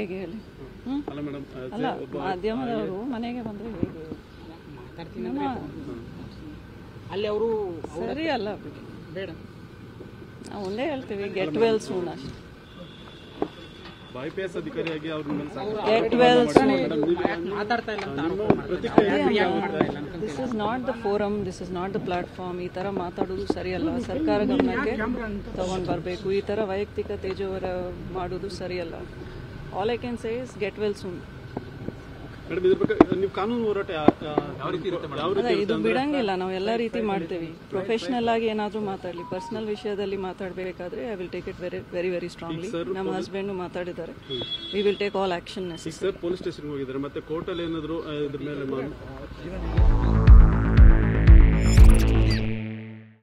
ಹೇಗೆ ಹೇಳಿ? ಅಲ್ಲ, ಮಾಧ್ಯಮದವರು ಮನೆಗೆ ಬಂದರೆ ಹೇಗೆ? ಅಲ್ಲಿ ಅವರು ಸರಿ ಅಲ್ಲ ಬಿಡಿ, ಬೇಡ. ನಾವು ಒಂದೇ ಹೇಳ್ತೀವಿ, ಗೆಟ್ ವೆಲ್ ಸೂನ್ ಅಷ್ಟೇ. ಐಪಿಎಸ್ ಅಧಿಕಾರಿಯಾಗಿ ಗೆಟ್ ವೆಲ್ ಸೂನ್. ಮಾತಾಡ್ತಾ ಇಲ್ಲ. This is not the forum, this is not the platform. ಈ ಥರ ಮಾತಾಡೋದು ಸರಿಯಲ್ಲ. ಸರ್ಕಾರ ಗಮನಕ್ಕೆ ತಗೊಂಡು ಬರಬೇಕು. ಈ ಥರ ವೈಯಕ್ತಿಕ ತೇಜೋವರ ಮಾಡೋದು ಸರಿಯಲ್ಲ. All I can say is get well soon. ನೀವು ಕಾನೂನು ಹೋರಾಟ ಅಲ್ಲ, ಇದು ಬಿಡಂಗಿಲ್ಲ. ನಾವು ಎಲ್ಲ ರೀತಿ ಮಾಡ್ತೀವಿ. ಪ್ರೊಫೆಷನಲ್ ಆಗಿ ಏನಾದರೂ ಮಾತಾಡಲಿ, ಪರ್ಸನಲ್ ವಿಷಯದಲ್ಲಿ ಮಾತಾಡಬೇಕಾದ್ರೆ I will take it very very very strongly. ನಮ್ಮ ಹಸ್ಬೆಂಡ್ ಮಾತಾಡಿದ್ದಾರೆ. We will take all action. Police ಸ್ಟೇಷನ್ಗೆ ಹೋಗಿದ್ದಾರೆ, ಮತ್ತೆ ಕೋರ್ಟಲ್ಲಿ ಏನಾದರೂ ಇದ್ರ ಮೇಲೆ